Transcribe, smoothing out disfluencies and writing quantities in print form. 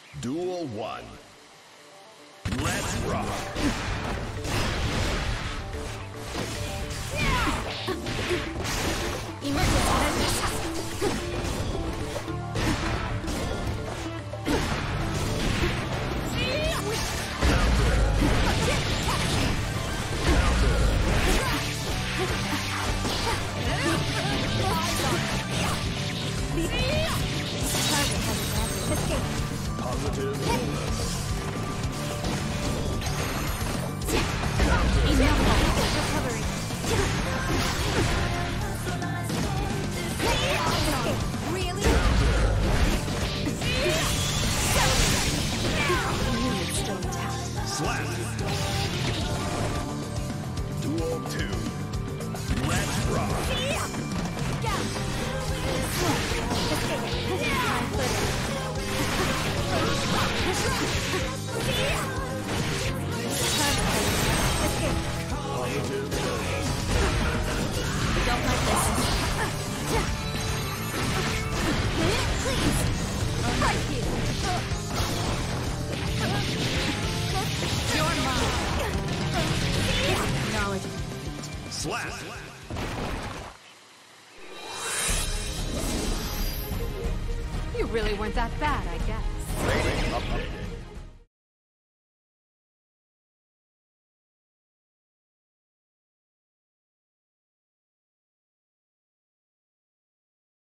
Duel 1. Let's rock! Positive illness. Recovery. Really? Unit still intact. Slap! Duel 2. Let's rock! Positive illness. Don't like this. Please. Right here. You're mine. Knowledge of defeat. Slap! You really weren't that bad, I guess. Rating updated.